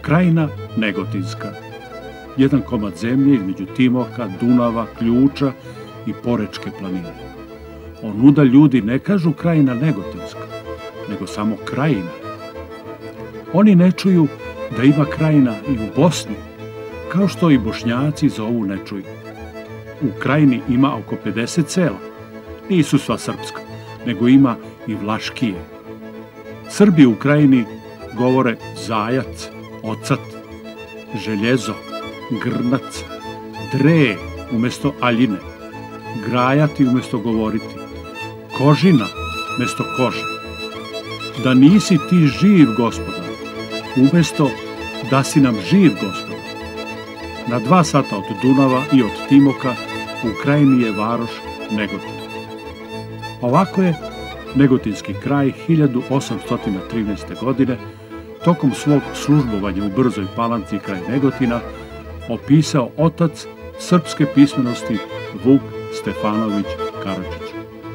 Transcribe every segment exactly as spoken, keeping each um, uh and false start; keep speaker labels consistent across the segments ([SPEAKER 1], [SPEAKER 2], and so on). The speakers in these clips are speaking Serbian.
[SPEAKER 1] Krajina Negotinska. Jedan komad zemlje između Timoka, Dunava, Ključa i Porečke planine. Onuda ljudi ne kažu Krajina Negotinska, nego samo Krajina. Oni ne čuju da ima krajina i u Bosni, kao što i Bošnjaci zovu ne čuju. U Krajini ima oko pedeset sela. Nisu sva srpska, nego ima i vlaškije. Srbi u Krajini govore zajac, ocat, željezo, grnac, dre umjesto aljine, grajati umjesto govoriti, kožina umjesto kože. Da nisi ti živ, Gospodar, umjesto da si nam živ, Gospodar. Na dva sata od Dunava i od Timoka u Krajini je varoš Negotin. Ovako je Negotinski kraj hiljadu osamsto trinaeste. godine tokom svog službovanja u Brzoj Palanci kraj Negotina opisao otac srpske pismenosti Vuk Stefanović Karadžić.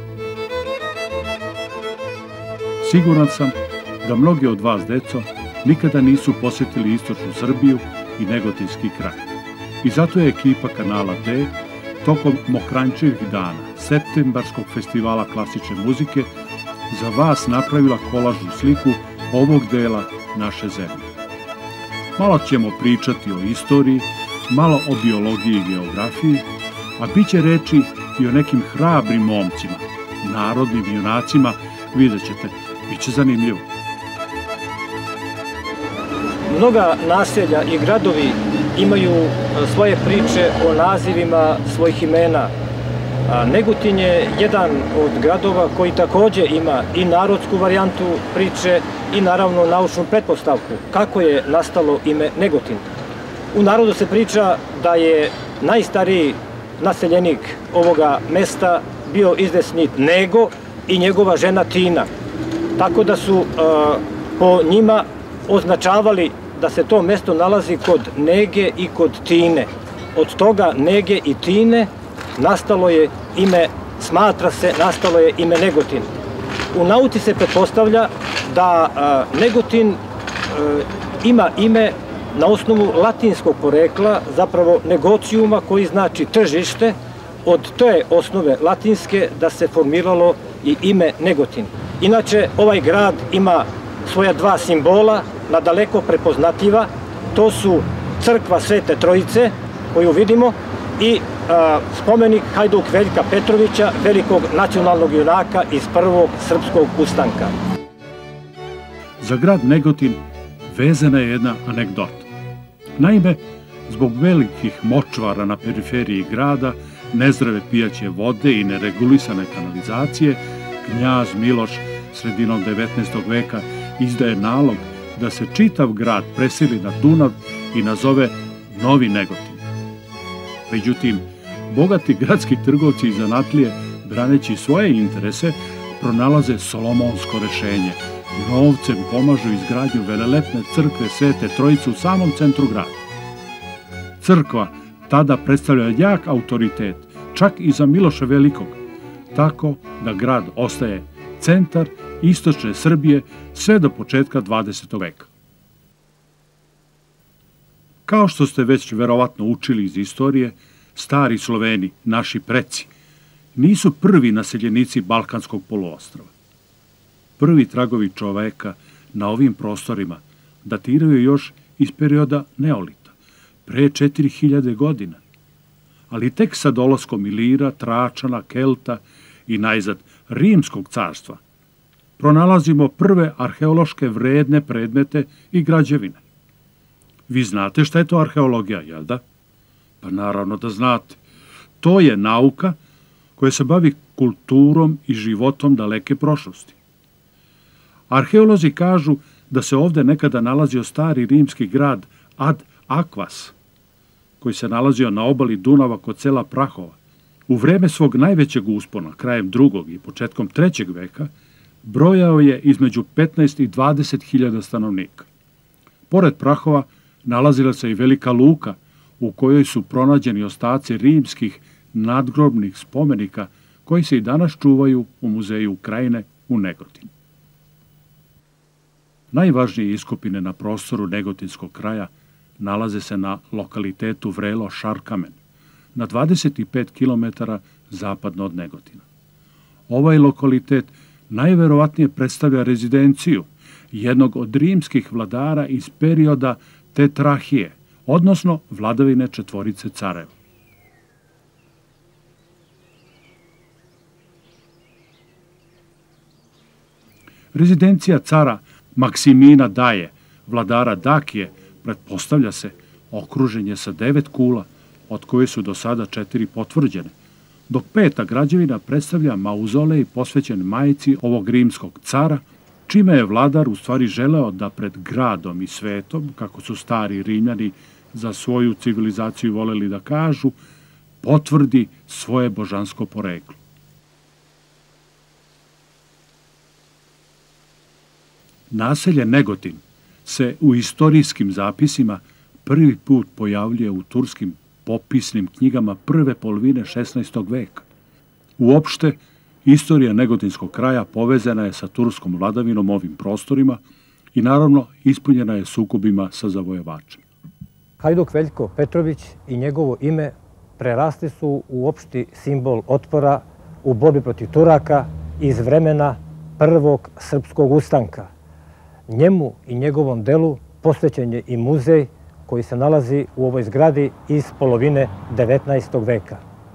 [SPEAKER 1] Siguran sam da mnogi od vas, deco, nikada nisu posjetili istočnu Srbiju i Negotinski kraj. I zato je ekipa Kanala D tokom Mokranjčevih dana, septembarskog festivala klasične muzike, za vas napravila kolažnu sliku ovog dela naše zemlje. Malo ćemo pričati o istoriji, malo o biologiji i geografiji, a bit će reči i o nekim hrabrim momcima, narodnim junacima, vidjet ćete, bit će zanimljivo.
[SPEAKER 2] Mnoga naselja i gradovi imaju svoje priče o nazivima svojih imena. Negotin je jedan od gradova koji također ima i narodsku varijantu priče i naravno naučnu pretpostavku kako je nastalo ime Negotin. U narodu se priča da je najstariji naseljenik ovoga mesta bio izvesni Nego i njegova žena Tina. Tako da su po njima označavali da se to mesto nalazi kod Nege i kod Tine. Od toga Nege i Tine nastalo je ime, smatra se, nastalo je ime Negotin. U nauci se pretpostavlja da Negotin ima ime na osnovu latinskog porekla, zapravo negocijuma, koji znači tržište. Od te osnove latinske da se formiralo i ime Negotin. Inače, ovaj grad ima svoja dva simbola, nadaleko prepoznatljiva. To su crkva Svete Trojice, koju vidimo, i a, spomenik Hajduk Veljka Petrovića, velikog nacionalnog junaka iz prvog srpskog ustanka.
[SPEAKER 1] Za grad Negotin vezana je jedna anegdota. Naime, zbog velikih močvara na periferiji grada, nezdrave pijaće vode i neregulisane kanalizacije, knjaz Miloš sredinom devetnaestog veka izdaje nalog da se čitav grad preseli na Dunav i nazove Novi Negotin. Međutim, bogati gradski trgovci i zanatlije, braneći svoje interese, pronalaze solomonsko rešenje. Novcem pomažu izgradnju velelepne crkve Svete Trojice u samom centru grada. Crkva tada predstavlja jak autoritet, čak i za Miloša Velikog, tako da grad ostaje centar istočne Srbije sve do početka dvadesetog veka. Kao što ste već verovatno učili iz istorije, stari Sloveni, naši preci, nisu prvi naseljenici Balkanskog poluostrva. Prvi tragovi čoveka na ovim prostorima datiraju još iz perioda Neolita, pre četiri hiljade godina. Ali tek sa dolaskom Ilira, Tračana, Kelta i najzad Rimskog carstva pronalazimo prve arheološke vredne predmete i građevine. Vi znate šta je to arheologija, jel da? Pa naravno da znate. To je nauka koja se bavi kulturom i životom daleke prošlosti. Arheolozi kažu da se ovde nekada nalazio stari rimski grad Ad Aquas, koji se nalazio na obali Dunava kod sela Prahova. U vreme svog najvećeg uspona, krajem drugog i početkom trećeg veka, brojao je između petnaest i dvadeset hiljada stanovnika. Pored Prahova nalazila se i velika luka u kojoj su pronađeni ostaci rimskih nadgrobnih spomenika koji se i danas čuvaju u muzeju Krajine u Negotinu. Najvažnije iskopine na prostoru Negotinskog kraja nalaze se na lokalitetu Vrelo Šarkamen, na dvadeset pet kilometara zapadno od Negotina. Ovaj lokalitet najverovatnije predstavlja rezidenciju jednog od rimskih vladara iz perioda Tetrahije, odnosno vladavine četvorice careva. Rezidencija cara Maksimina Daje, vladara Dakije, pretpostavlja se, okružen je sa devet kula, od koje su do sada četiri potvrđene, dok peta građevina predstavlja mauzolej posvećen majici ovog rimskog cara, čime je vladar u stvari želeo da pred gradom i svetom, kako su stari Rimljani za svoju civilizaciju voleli da kažu, potvrdi svoje božansko poreklo. Naselje Negotin se u istorijskim zapisima prvi put pojavljuje u turskim popisnim knjigama prve polovine šesnaestog veka. Uopšte, istorija Negotinskog kraja povezana je sa turskom vladavinom ovim prostorima i naravno ispunjena je sukobima sa zavojevačem.
[SPEAKER 2] Hajduk Veljko Petrović i njegovo ime prerasli su u opšti simbol otpora u borbi protiv Turaka iz vremena prvog srpskog ustanka. Njemu i njegovom delu posvećen je i muzej koji se nalazi u ovoj zgradi iz polovine devetnaestog veka.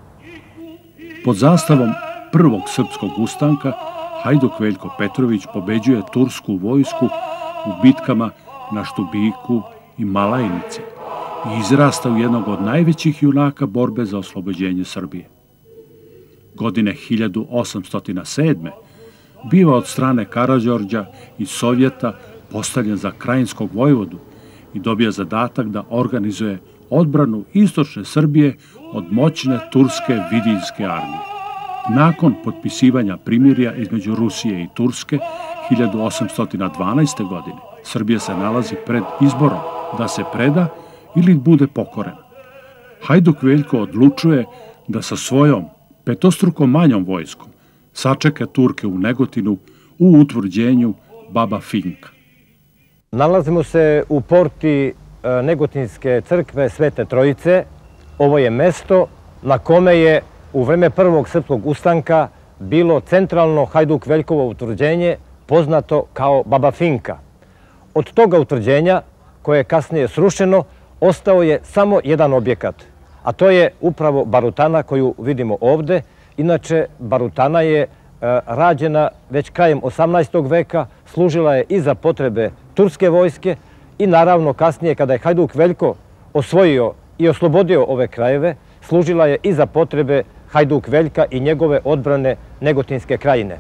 [SPEAKER 1] Pod zastavom prvog srpskog ustanka Hajduk Veljko Petrović pobeđuje tursku vojsku u bitkama na Štubiku i Malajnici i izrasta u jednog od najvećih junaka borbe za oslobođenje Srbije. Godine hiljadu osamsto sedme. biva od strane Karađorđa i Sovjeta postavljen za krajinskog vojvodu i dobija zadatak da organizuje odbranu istočne Srbije od moćne turske Vidinske armije. Nakon potpisivanja primirja između Rusije i Turske hiljadu osamsto dvanaeste. godine, Srbija se nalazi pred izborom da se preda ili bude pokorena. Hajduk Veljko odlučuje da sa svojom petostruko manjom vojskom sačeka Turke u Negotinu u utvrđenju Baba Finka.
[SPEAKER 2] Nalazimo se u porti Negotinske crkve Svete Trojice. Ovo je mesto na kome je u vreme prvog srpskog ustanka bilo centralno Hajduk Veljkovo utvrđenje poznato kao Baba Finka. Od toga utvrđenja, koje je kasnije srušeno, ostao je samo jedan objekat, a to je upravo barutana koju vidimo ovde. Inače, barutana je rađena već krajem osamnaestog veka, služila je i za potrebe turske vojske i naravno kasnije kada je Hajduk Veljko osvojio i oslobodio ove krajeve, služila je i za potrebe Hajduk Veljka i njegove odbrane Negotinske krajine.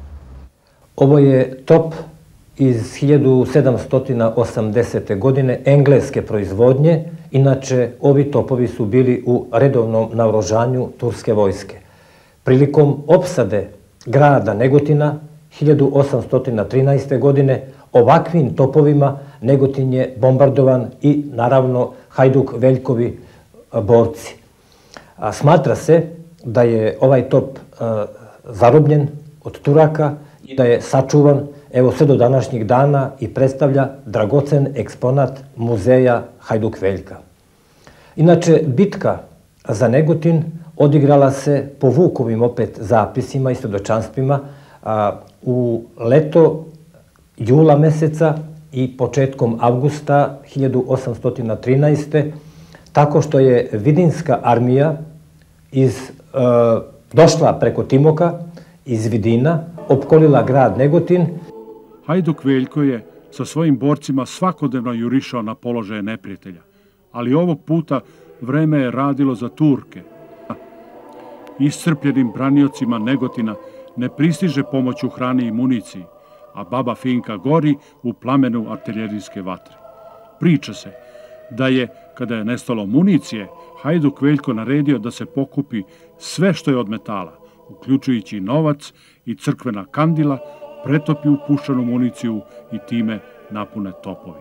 [SPEAKER 2] Ovo je top iz hiljadu sedamsto osamdesete. godine engleske proizvodnje. Inače, ovi topovi su bili u redovnom naoružanju turske vojske. Prilikom opsade grada Negotina hiljadu osamsto trinaeste. godine ovakvim topovima Negotin je bombardovan i naravno Hajduk Veljkovi borci. Smatra se da je ovaj top zarobljen od Turaka i da je sačuvan evo sve do današnjih dana i predstavlja dragocen eksponat muzeja Hajduk Veljka. Inače, bitka za Negotin odigrala se po Vukovim opet zapisima i svedočanstvima u leto jula meseca i početkom avgusta hiljadu osamsto trinaeste. tako što je Vidinska armija iz, e, došla preko Timoka iz Vidina, opkolila grad Negotin.
[SPEAKER 1] Hajduk Veljko je sa svojim borcima svakodnevno jurišao na položaje neprijatelja, ali ovog puta vreme je radilo za Turke. Iscrpljenim braniocima Negotina ne pristiže pomoć u hrani i municiji, a Baba Finka gori u plamenu artiljerijske vatre. Priča se da je, kada je nestalo municije, Hajduk Veljko naredio da se pokupi sve što je od metala, uključujući novac i crkvena kandila, pretopi u puščanu municiju i time napune topovi.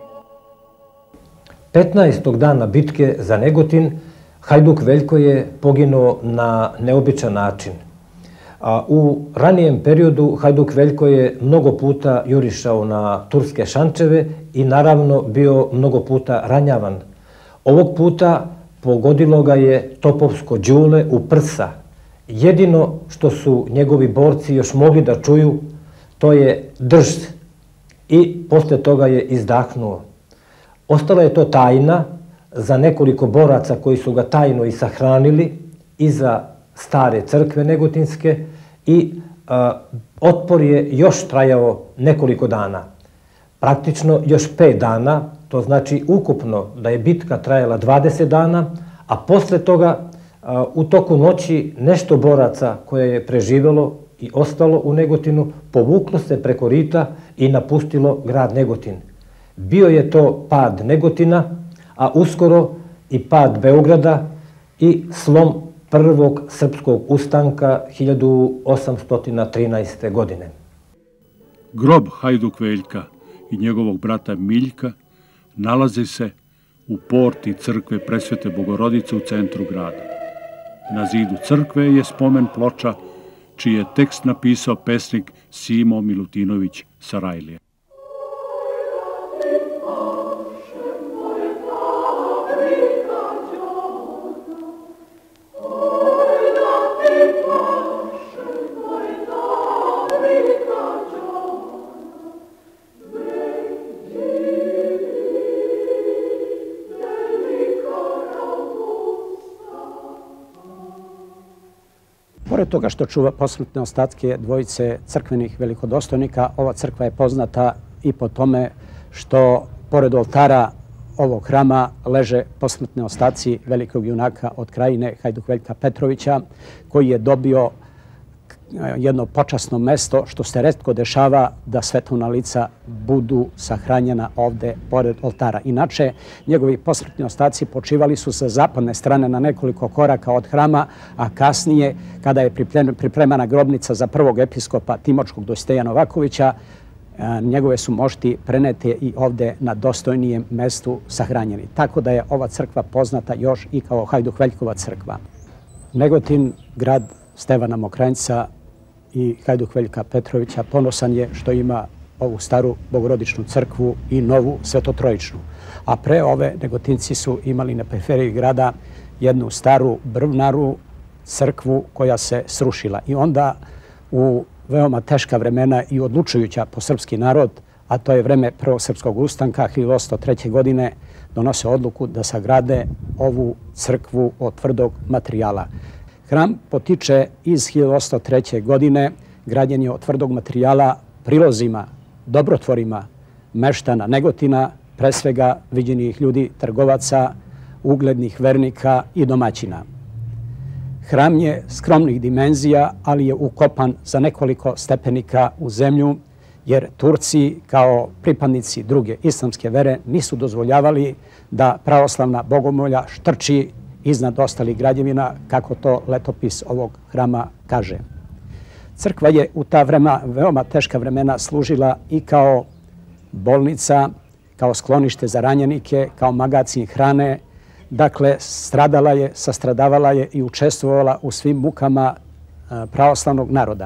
[SPEAKER 2] petnaestog dana bitke za Negotin Hajduk Veljko je poginuo na neobičan način. U ranijem periodu Hajduk Veljko je mnogo puta jurišao na turske šančeve i naravno bio mnogo puta ranjavan. Ovog puta pogodilo ga je topovsko đule u prsa. Jedino što su njegovi borci još mogli da čuju, to je drž, i posle toga je izdahnuo. Ostala je to tajna za nekoliko boraca koji su ga tajno i sahranili iza stare crkve Negotinske i a, otpor je još trajao nekoliko dana. Praktično još pet dana, to znači ukupno da je bitka trajala dvadeset dana, a posle toga a, u toku noći nešto boraca koje je preživelo i ostalo u Negotinu povuklo se preko rita i napustilo grad Negotin. Bio je to pad Negotina, a uskoro i pad Beograda i slom prvog srpskog ustanka hiljadu osamsto trinaeste. godine.
[SPEAKER 1] Grob Hajduk Veljka i njegovog brata Miljka nalazi se u porti crkve Presvete Bogorodice u centru grada. Na zidu crkve je spomen ploča čiji je tekst napisao pesnik Simo Milutinović Sarajlije.
[SPEAKER 3] Pored toga što čuva posmrtne ostatke dvojice crkvenih velikodostojnika, ova crkva je poznata i po tome što pored oltara ovog hrama leže posmrtne ostaci velikog junaka od Krajine, Hajduk Veljka Petrovića, koji je dobio jedno počasno mesto, što se retko dešava da svetovna lica budu sahranjena ovde pored oltara. Inače, njegovi posmrtni ostaci počivali su sa zapadne strane na nekoliko koraka od hrama, a kasnije, kada je pripremana grobnica za prvog episkopa Timočkog Dositeja Novakovića, njegove su mošti prenete i ovde na dostojnijem mestu sahranjeni. Tako da je ova crkva poznata još i kao Hajduk Veljkova crkva. Negotin, grad Stevana Mokranjca i Hajduk Veljka Petrovića, ponosan je što ima ovu staru bogorodičnu crkvu i novu svetotrojičnu. A pre ove Negotinci su imali na periferiji grada jednu staru brvnaru crkvu koja se srušila. I onda u veoma teška vremena i odlučujuća po srpski narod, a to je vreme prvog srpskog ustanka hiljadu osamsto treće. godine, donose odluku da sagrade ovu crkvu od tvrdog materijala. Hram potiče iz hiljadu osamsto treće. godine, građen je od tvrdog materijala prilozima, dobrotvorima meštana Negotina, pre svega viđenih ljudi, trgovaca, uglednih vernika i domaćina. Hram je skromnih dimenzija, ali je ukopan za nekoliko stepenika u zemlju, jer Turci kao pripadnici druge islamske vere nisu dozvoljavali da pravoslavna bogomolja štrči iznad ostalih građevina, kako to letopis ovog hrama kaže. Crkva je u ta vrema, veoma teška vremena služila i kao bolnica, kao sklonište za ranjenike, kao magacin hrane. Dakle, stradala je, sastradavala je i učestvovala u svim mukama pravoslavnog naroda.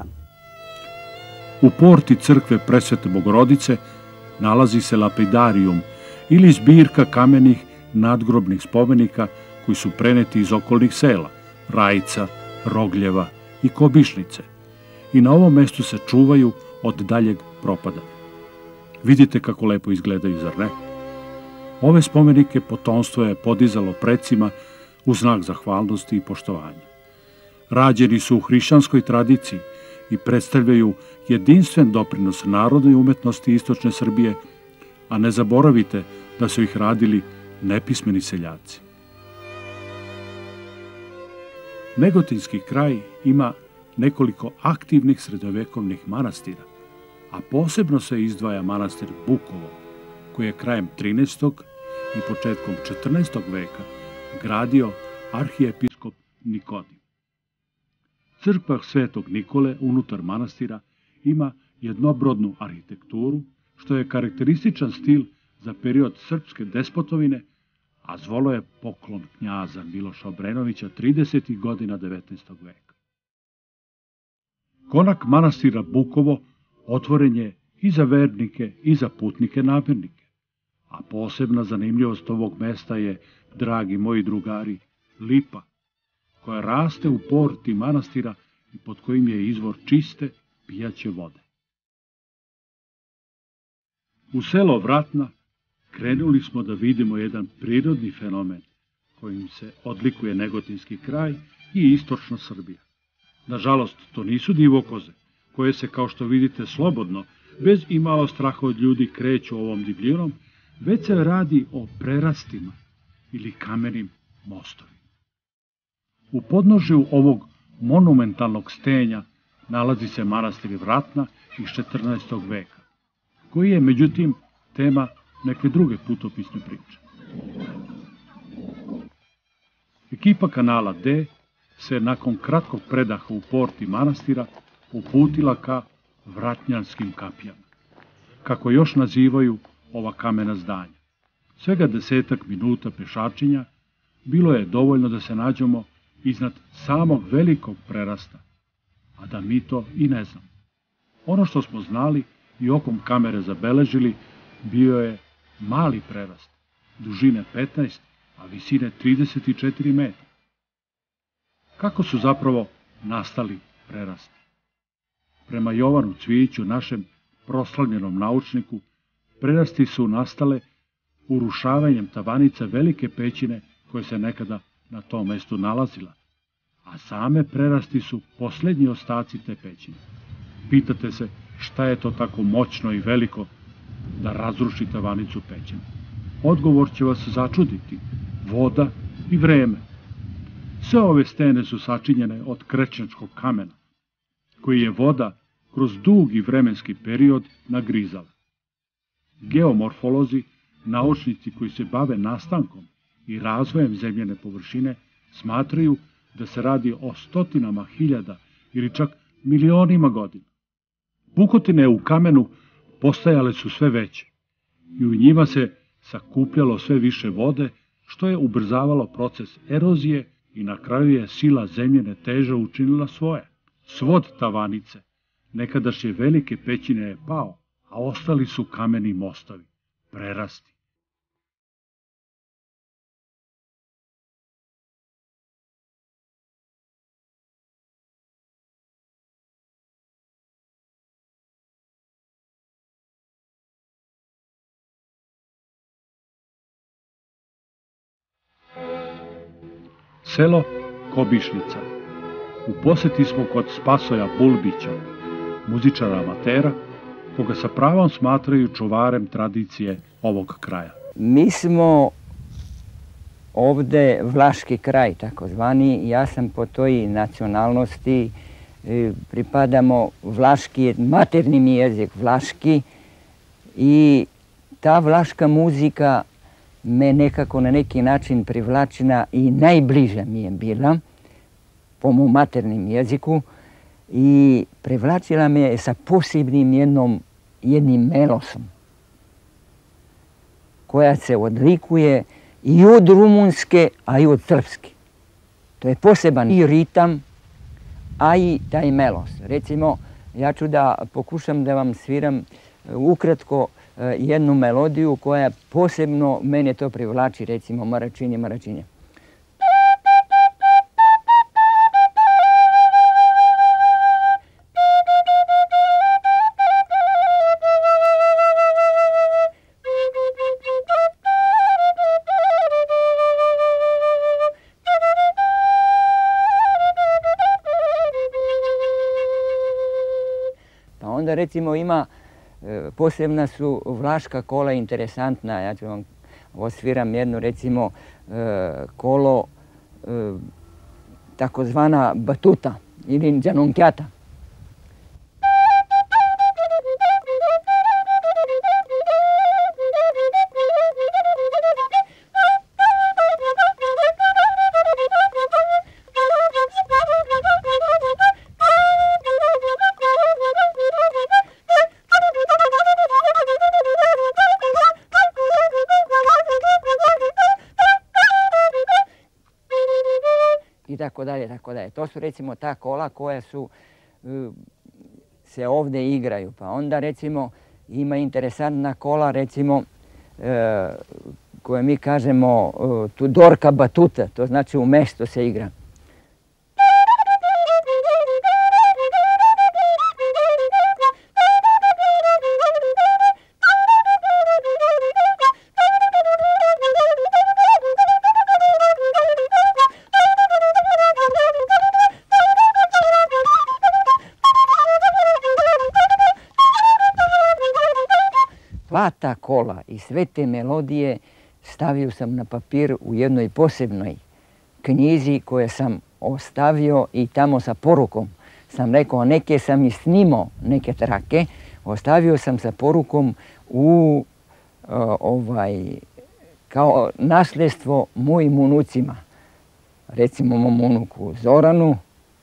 [SPEAKER 1] U porti crkve Presvete Bogorodice nalazi se lapidarijum ili zbirka kamenih nadgrobnih spomenika koji su preneti iz okolnih sela, Rajca, Rogljeva i Kobišnice, i na ovom mestu se čuvaju od daljeg propada. Vidite kako lepo izgledaju, zar ne? Ove spomenike potomstvo je podizalo precima u znak zahvalnosti i poštovanja. Rađeni su u hrišćanskoj tradiciji i predstavljaju jedinstven doprinos narodnoj umetnosti istočne Srbije, a ne zaboravite da su ih radili nepismeni seljaci. Negotinski kraj ima nekoliko aktivnih srednjovekovnih manastira, a posebno se izdvaja manastir Bukovo, koji je krajem trinaestog i početkom četrnaestog veka gradio arhijepiskop Nikodim. Crkva Svetog Nikole unutar manastira ima jednobrodnu arhitekturu, što je karakterističan stil za period srpske despotovine, a zvolo je poklon knjaza Miloša Obrenovića tridesetih godina devetnaestog veka. Konak manastira Bukovo otvoren je i za vernike i za putnike namernike. A posebna zanimljivost ovog mesta je, dragi moji drugari, lipa, koja raste u porti manastira i pod kojim je izvor čiste pijaće vode. U selo Vratna krenuli smo da vidimo jedan prirodni fenomen kojim se odlikuje Negotinski kraj i istočna Srbija. Nažalost, to nisu divokoze, koje se, kao što vidite, slobodno, bez imalo straha od ljudi, kreću ovom divljinom, već se radi o prerastima ili kamenim mostovima. U podnožju ovog monumentalnog stenja nalazi se manastir Vratna iz četrnaestog veka, koji je, međutim, tema neke druge putopisne priče. Ekipa kanala D se nakon kratkog predaha u porti manastira uputila ka Vratnjanskim kapijama, kako još nazivaju ova kamena zdanja. Svega desetak minuta pešačenja bilo je dovoljno da se nađemo iznad samog velikog prerasta, a da mi to i ne znamo. Ono što smo znali i okom kamere zabeležili bio je mali prerast, dužine petnaest, a visine trideset četiri metra. Kako su zapravo nastali prerasti? Prema Jovanu Cvijiću, našem proslavljenom naučniku, prerasti su nastale urušavanjem tavanica velike pećine koja se nekada na tom mestu nalazila, a same prerasti su posljednji ostaci te pećine. Pitate se šta je to tako moćno i veliko da razruši tavanicu pećine? Odgovor će vas začuditi: voda i vreme. Sve ove stene su sačinjene od krečenskog kamena, koji je voda kroz dugi vremenski period nagrizala. Geomorfolozi, naučnici koji se bave nastankom i razvojem zemljene površine, smatraju da se radi o stotinama hiljada ili čak milionima godina. Pukotine u kamenu postajale su sve veće i u njima se sakupljalo sve više vode, što je ubrzavalo proces erozije i na kraju je sila zemljene teže učinila svoje. Svod tavanice nekadašnje velike pećine je pao, a ostali su kameni mostovi, prerasti. Selo Kobišnica. U poseti smo kod Spasoja Bulbića, muzičara amatera, koga sa pravom smatraju čuvarem tradicije ovog kraja.
[SPEAKER 4] Mi smo ovde vlaški kraj, takozvani. Ja sam po toj nacionalnosti, pripadamo vlaški, materni mi jezik vlaški, i ta vlaška muzika me nekako na neki način privlačena i najbliža mi je bila po mom maternim jeziku i privlačila me je sa posebnim jednom, jednim melosom koja se odlikuje i od rumunske, a i od srpske. To je poseban i ritam, a i taj melos. Recimo, ja ću da pokušam da vam sviram ukratko jednu melodiju koja posebno mene to privlači, recimo Maračinje, Maračinje. Pa onda recimo ima posebna su vlaška kola interesantna. Ja ću vam osviram jednu, recimo, kolo takozvana batuta ili džanunkjata. I tako dalje, tako dalje. To su recimo ta kola koja su se ovdje igraju. Pa onda recimo ima interesantna kola, recimo koje mi kažemo Tudorka batuta, to znači u mesto se igra. Sva ta kola i sve te melodije stavio sam na papir u jednoj posebnoj knjizi koje sam ostavio i tamo sa porukom sam rekao, neke sam i snimao, neke trake, ostavio sam sa porukom u uh, ovaj, kao nasljedstvo mojim unucima. Recimo mom unuku Zoranu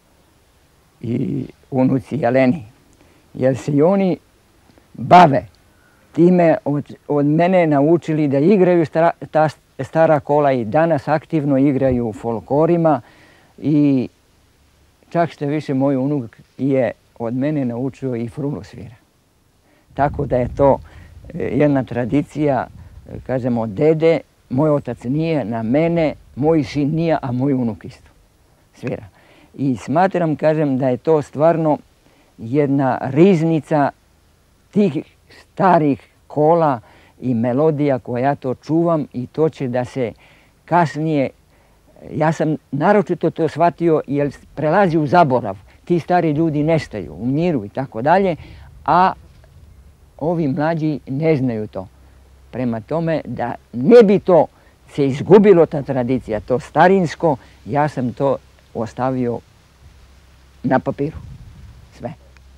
[SPEAKER 4] i unuci Jeleni. Jer se i oni bave time, od, od mene naučili da igraju stara, ta stara kola i danas aktivno igraju u folklorima i čak što više moj unuk je od mene naučio i frulu svira. Tako da je to jedna tradicija, kažemo, od dede, moj otac nije, na mene, moj sin nije, a moj unuk isto svira. I smatram, kažem, da je to stvarno jedna riznica tih starih kola i melodija koja ja to čuvam i to će da se kasnije, ja sam naročito to shvatio jer prelazi u zaborav. Ti stari ljudi nestaju, umiru i tako dalje, a ovi mlađi ne znaju to. Prema tome da ne bi to se izgubilo ta tradicija, to starinsko, ja sam to ostavio na papiru. Sve.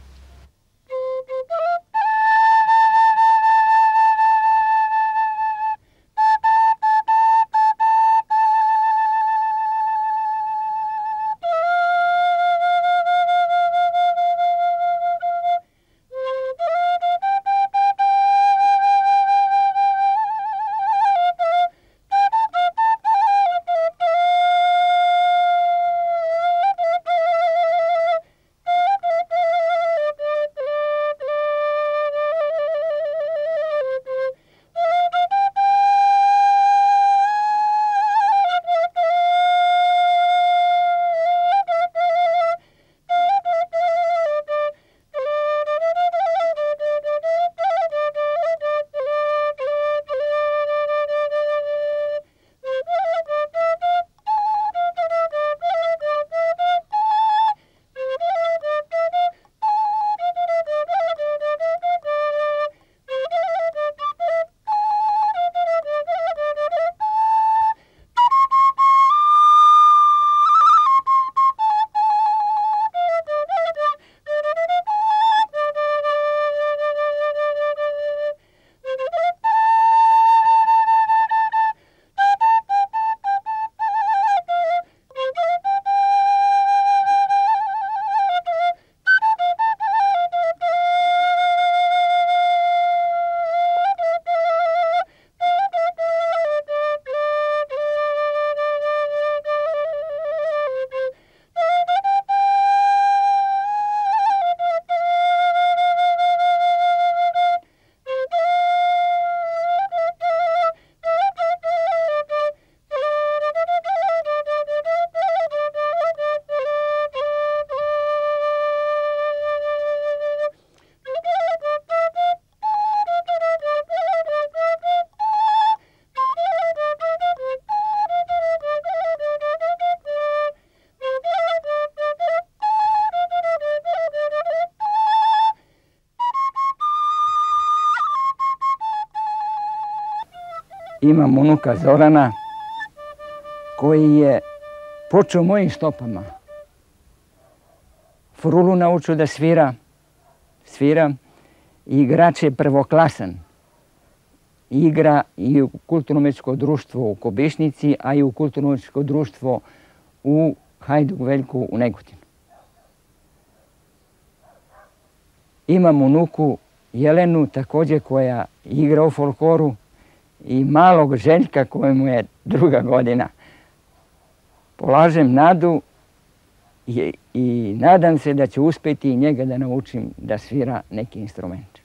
[SPEAKER 4] Imam unuka Zorana koji je počeo mojim stopama. Frulu naučio da svira, svira i igrač je prvoklasan. Igra i u kulturno-umjetničko društvo u Kobišnici, a i u kulturno-umjetničko društvo u Hajduk Veljku u Negotinu. Imam unuku Jelenu također koja igra u folkloru i malog Željka kojemu je druga godina. Polažem nadu I, i nadam se da ću uspjeti i njega da naučim da svira neki instrument.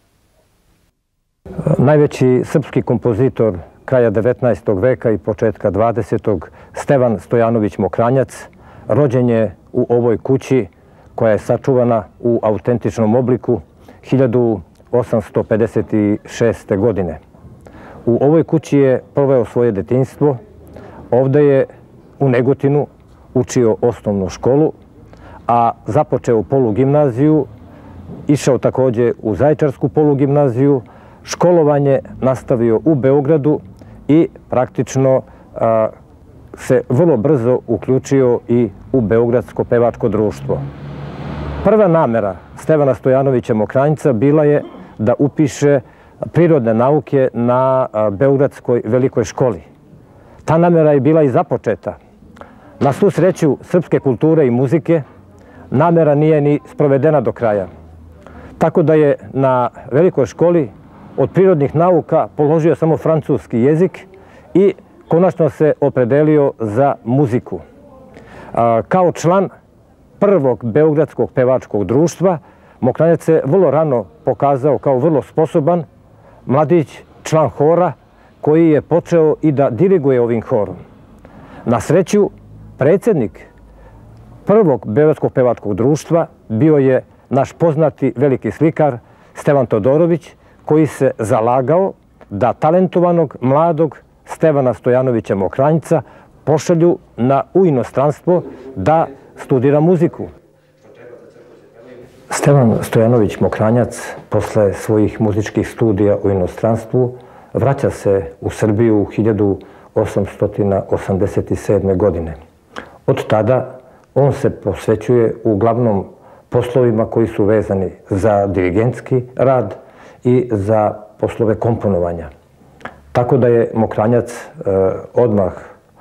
[SPEAKER 5] Najveći srpski kompozitor kraja devetnaestog veka i početka dvadesetog Stevan Stojanović Mokranjac rođen je u ovoj kući koja je sačuvana u autentičnom obliku hiljadu osamsto pedeset šeste. godine. U ovoj kući je proveo svoje detinjstvo. Ovde je u Negotinu učio osnovnu školu, a započeo polugimnaziju, išao takođe u Zaječarsku polugimnaziju, školovanje nastavio u Beogradu i praktično a, se vrlo brzo uključio i u Beogradsko pevačko društvo. Prva namera Stevana Stojanovića Mokranjca bila je da upiše prirodne nauke na Beogradskoj velikoj školi. Ta namera je bila i započeta. Na svu sreću srpske kulture i muzike namera nije ni sprovedena do kraja. Tako da je na velikoj školi od prirodnih nauka položio samo francuski jezik i konačno se opredelio za muziku. Kao član prvog Beogradskog pevačkog društva, Mokranjac se vrlo rano pokazao kao vrlo sposoban mladić, član hora, koji je počeo i da diriguje ovim horom. Na sreću, predsjednik prvog Beogradskog pevačkog društva bio je naš poznati veliki slikar Stevan Todorović, koji se zalagao da talentovanog, mladog Stevana Stojanovića Mokranjca pošalju na, u inostranstvo da studira muziku. Stevan Stojanović Mokranjac posle svojih muzičkih studija u inostranstvu vraća se u Srbiju u hiljadu osamsto osamdeset sedme. godine. Od tada on se posvećuje uglavnom poslovima koji su vezani za dirigentski rad i za poslove komponovanja. Tako da je Mokranjac eh, odmah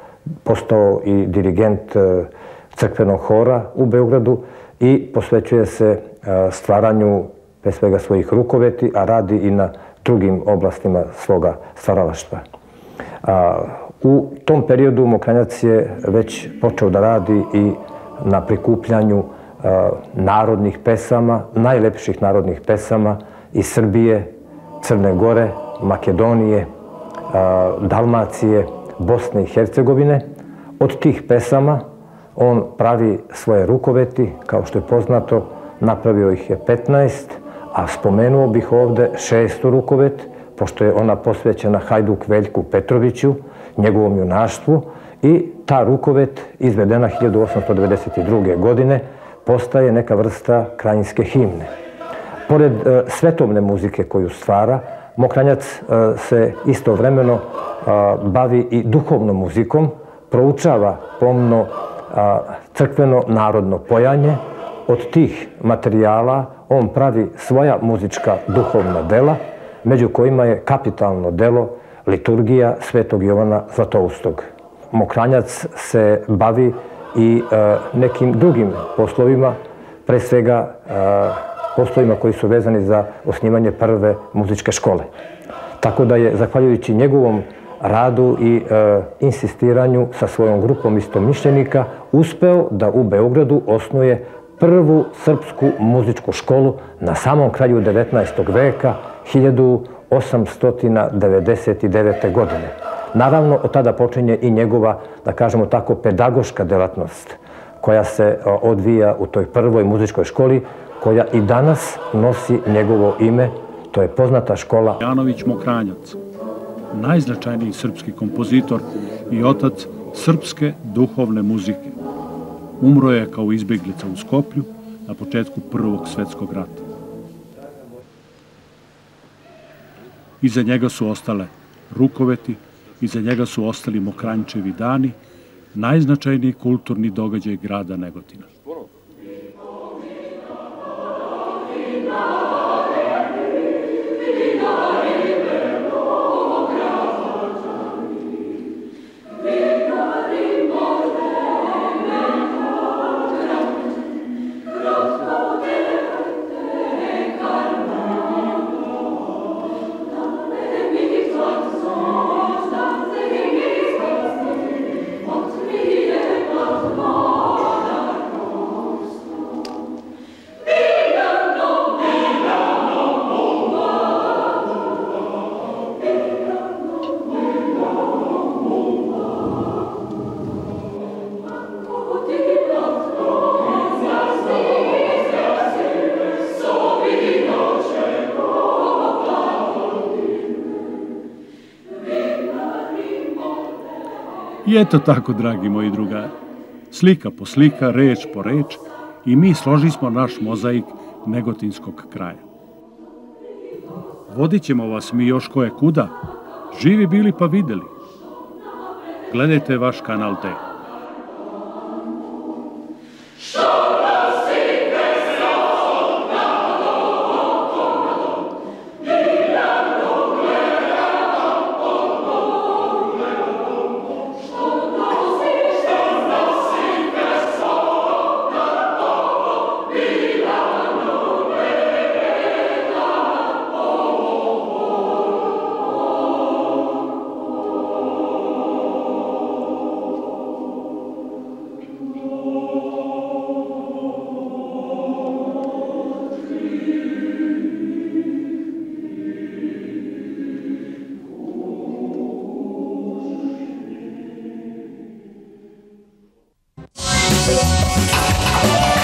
[SPEAKER 5] postao i dirigent eh, crkvenog hora u Beogradu i posvećuje se eh, stvaranju pre svega svojih rukoveti, a radi i na drugim oblastima svoga stvaralaštva. A, u tom periodu Mokranjac je već počeo da radi i na prikupljanju a, narodnih pesama, najlepših narodnih pesama iz Srbije, Crne Gore, Makedonije, a, Dalmacije, Bosne i Hercegovine. Od tih pesama on pravi svoje rukoveti, kao što je poznato, napravio ih je petnaest, a spomenuo bih ovde šestu rukovet, pošto je ona posvećena Hajduk Veljku Petroviću, njegovom junaštvu, i ta rukovet, izvedena hiljadu osamsto devedeset druge. godine, postaje neka vrsta krajinske himne. Pored e, svetovne muzike koju stvara, Mokranjac e, se istovremeno e, bavi i duhovnom muzikom, proučava pomno a, crkveno narodno pojanje. Od tih materijala on pravi svoja muzička duhovna dela, među kojima je kapitalno delo Liturgija Svetog Jovana Zlatoustog. Mokranjac se bavi i e, nekim drugim poslovima, pre svega e, poslovima koji su vezani za osnivanje prve muzičke škole. Tako da je, zahvaljujući njegovom radu i e, insistiranju sa svojom grupom istomišljenika, uspeo da u Beogradu osnuje prvu srpsku muzičku školu na samom kraju devetnaestog veka, hiljadu osamsto devedeset devete. godine. Naravno, od tada počinje i njegova, da kažemo tako, pedagoška delatnost, koja se odvija u toj prvoj muzičkoj školi, koja i danas nosi njegovo ime. To je poznata škola
[SPEAKER 1] Stojanović Mokranjac, najznačajniji srpski kompozitor i otac srpske duhovne muzike. Umro je kao izbjeglica u Skoplju na početku Prvog svjetskog rata. Iza njega su ostale rukoveti, iza njega su ostali Mokranjčevi dani, najznačajniji kulturni događaj grada Negotina. I eto tako, dragi moji drugari, slika po slika, reč po reč, i mi složismo naš mozaik negotinskog kraja. Vodit ćemo vas mi još koje kuda, živi bili pa videli. Gledajte vaš kanal D.
[SPEAKER 6] We'll be right back.